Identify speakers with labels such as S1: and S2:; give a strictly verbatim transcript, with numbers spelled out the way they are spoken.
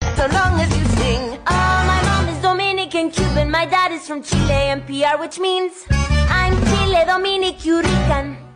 S1: so long as you sing.
S2: Oh, my mom is Dominican Cuban, my dad is from Chile and P R, which means I'm Chile Dominic Rican.